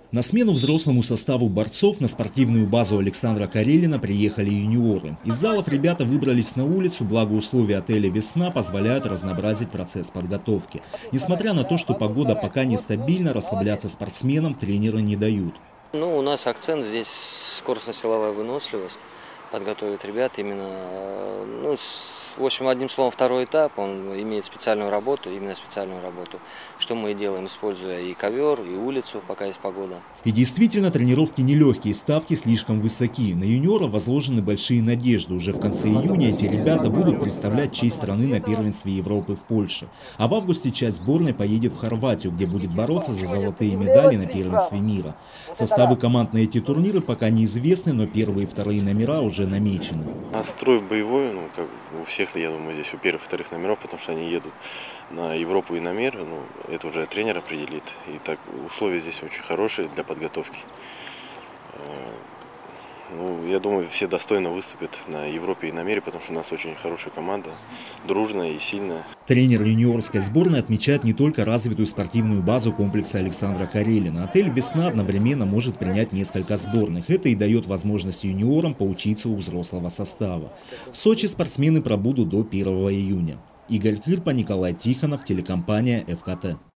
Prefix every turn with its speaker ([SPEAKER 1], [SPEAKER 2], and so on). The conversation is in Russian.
[SPEAKER 1] На смену взрослому составу борцов на спортивную базу Александра Карелина приехали юниоры. Из залов ребята выбрались на улицу, благо условия отеля «Весна» позволяют разнообразить процесс подготовки. Несмотря на то, что погода пока нестабильна, расслабляться спортсменам тренеры не дают.
[SPEAKER 2] У нас акцент здесь скоростно-силовая выносливость. Подготовят ребят именно, в общем, одним словом, второй этап, он имеет специальную работу, именно специальную работу, что мы и делаем, используя и ковер, и улицу, пока есть погода.
[SPEAKER 1] И действительно, тренировки нелегкие, ставки слишком высоки. На юниоров возложены большие надежды. Уже в конце июня эти ребята будут представлять честь страны на первенстве Европы в Польше. А в августе часть сборной поедет в Хорватию, где будет бороться за золотые медали на первенстве мира. Составы команд на эти турниры пока неизвестны, но первые и вторые номера уже намечены.
[SPEAKER 3] Настрой боевой, как у всех, я думаю, здесь у первых и вторых номеров, потому что они едут на Европу и на мир, это уже тренер определит. И так условия здесь очень хорошие для подготовки. Я думаю, все достойно выступят на Европе и на мире, потому что у нас очень хорошая команда, дружная и сильная.
[SPEAKER 1] Тренер юниорской сборной отмечает не только развитую спортивную базу комплекса Александра Карелина. Отель «Весна» одновременно может принять несколько сборных. Это и дает возможность юниорам поучиться у взрослого состава. В Сочи спортсмены пробудут до 1 июня. Игорь Кырпа, Николай Тихонов, телекомпания ФКТ.